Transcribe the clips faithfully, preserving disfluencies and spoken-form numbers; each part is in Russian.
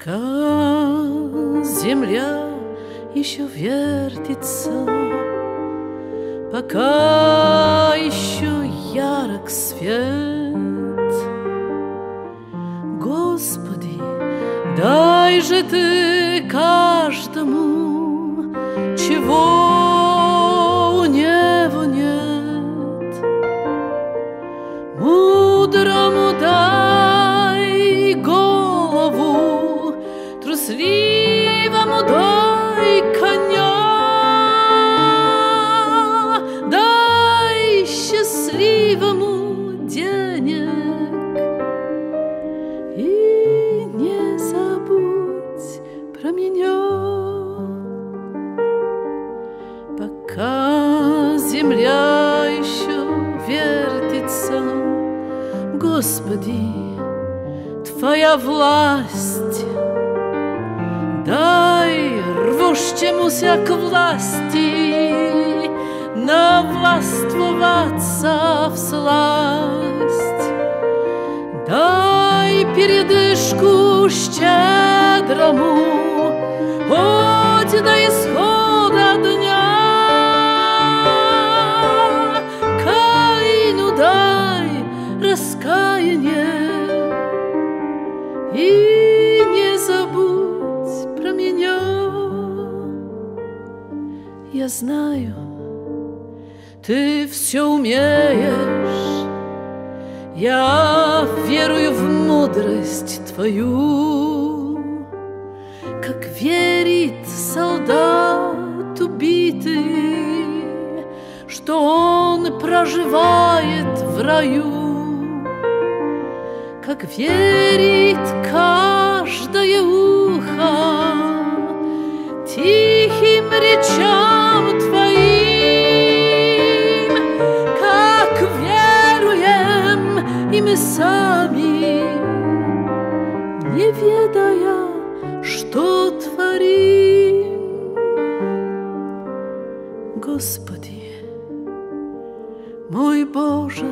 Пока земля еще вертится, пока еще ярок свет, Господи, дай же Ты каждому, чего у него нет. Мудрому дай голову, трусливому дай коня, дай счастливому денег и не забудь про меня. Пока земля еще вертится, Господи, Твоя власть, дай рвущемуся к власти навластвоваться всласть, дай передышку щедрому хоть до исхода дня. Каину дай раскаяние и не забудь про меня. Я знаю, Ты все умеешь, я верую в мудрость Твою, как верит солдат убитый, что он проживает в раю, как верит каждое ухо тихим речам Твоим, как веруем и мы сами, не ведая, что творим. Господи, мой Боже,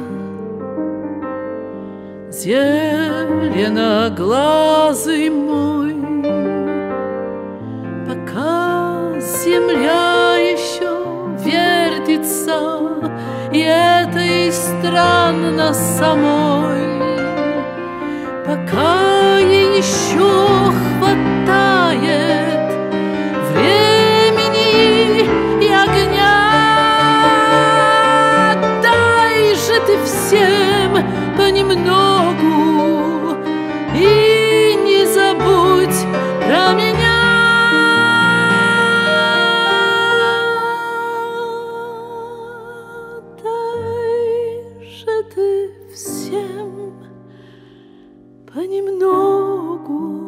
зеленоглазый мой, пока земля еще вертится, и это и странно самой, пока ей еще хватает времени и огня, дай же Ты всем понемногу и не забудь про меня. Дай же Ты всем понемногу